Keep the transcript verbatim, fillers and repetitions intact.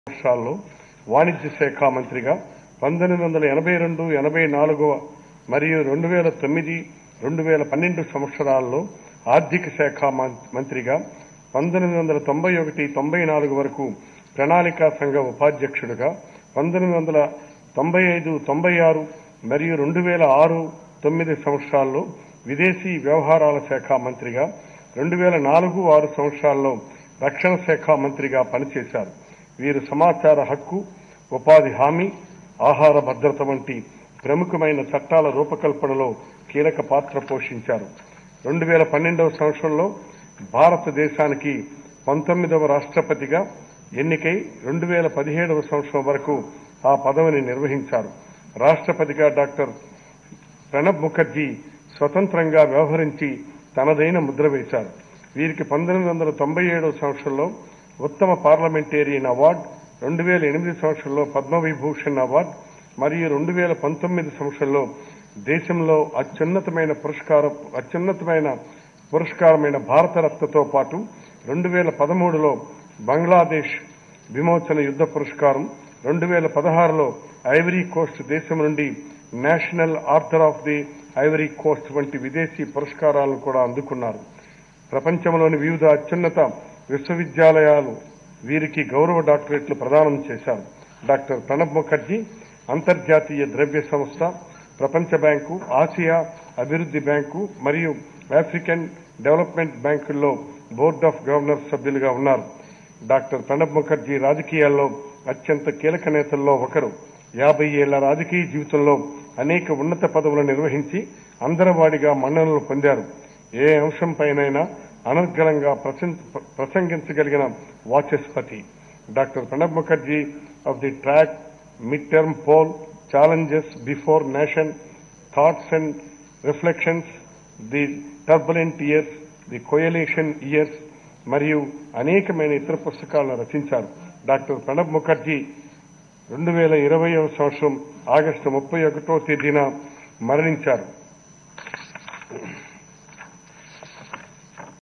సంవత్సరాల్లో వాణిజ్య శాఖ మంత్రిగా పంతొమ్మిది వందల ఎనభై రెండు ఎనభై నాలుగు మరియు రెండు వేల తొమ్మిది రెండు వేల పన్నెండు సంవత్సరాల్లో ఆర్థిక శాఖ మంత్రిగా పంతొమ్మిది వందల తొంభై ఒకటి తొంభై నాలుగు వరకు ప్రణాళికా సంఘ ఉపాధ్యక్షుడిగా పంతొమ్మిది వందల తొంభై ఐదు తొంభై ఆరు మరియు రెండు వేల ఆరు తొమ్మిది సంవత్సరాల్లో విదేశీ వ్యవహారాల శాఖ మంత్రిగా రెండు వేల నాలుగు ఆరు సంవత్సరాల్లో రక్షణ శాఖ మంత్రిగా పనిచేశారు. వీరు సమాచార హక్కు, ఉపాధి హామీ, ఆహార భద్రత వంటి ప్రముఖమైన చట్టాల రూపకల్పనలో కీలక పాత్ర పోషించారు. రెండు వేల పన్నెండవ సంవత్సరంలో భారతదేశానికి పంతొమ్మిదవ రాష్ట్రపతిగా ఎన్నికై రెండు వేల పదిహేడవ సంవత్సరం వరకు ఆ పదవిని నిర్వహించారు. రాష్ట్రపతిగా డాక్టర్ ప్రణబ్ ముఖర్జీ స్వతంత్రంగా వ్యవహరించి తనదైన ముద్ర వేశారు. వీరికి పంతొమ్మిది వందల తొంభై ఏడవ సంవత్సరంలో ఉత్తమ పార్లమెంటేరియన్ అవార్డు, రెండు వేల ఎనిమిది సంవత్సరంలో పద్మవిభూషణ్ అవార్డు మరియు రెండు వేల పంతొమ్మిది సంవత్సరంలో దేశంలో అత్యున్నతమైన పురస్కారం అత్యున్నతమైన పురస్కారమైన భారతరత్నతో పాటు రెండు వేల పదమూడులో బంగ్లాదేశ్ విమోచన యుద్ధ పురస్కారం, రెండు వేల పదహారులో ఐవరీ కోస్ట్ దేశం నుండి national order of the Ivory Coast వంటి విదేశీ పురస్కారాలను కూడా అందుకున్నారు. ప్రపంచంలోని వివిధ అత్యున్నత విశ్వవిద్యాలయాలు వీరికి గౌరవ డాక్టరేట్లు ప్రదానం చేశారు. డాక్టర్ ప్రణబ్ ముఖర్జీ అంతర్జాతీయ ద్రవ్య సంస్థ, ప్రపంచ బ్యాంకు, ఆసియా అభివృద్ధి బ్యాంకు మరియు ఆఫ్రికన్ డెవలప్మెంట్ బ్యాంకుల్లో బోర్డ్ ఆఫ్ గవర్నర్స్ సభ్యులుగా ఉన్నారు. డాక్టర్ ప్రణబ్ ముఖర్జీ రాజకీయాల్లో అత్యంత కీలక నేతల్లో ఒకరు. యాభై ఏళ్ల రాజకీయ జీవితంలో అనేక ఉన్నత పదవులు నిర్వహించి అందరవాడిగా మన్ననలు పొందారు. ఏ అంశంపైనైనా అనర్గళంగా ప్రసంగించగలిగిన వాచస్పతి. Doctor Pranab Mukherjee off the track, mid term poll, challenges before nation, thoughts and reflections, the turbulent years, the coalition years మరియు అనేకమైన ఇతర పుస్తకాలను రచించారు. డాక్టర్ ప్రణబ్ ముఖర్జీ రెండు వేల ఇరవైవ సంవత్సరం ఆగస్టు ముప్పై ఒకటో తేదీన మరణించారు.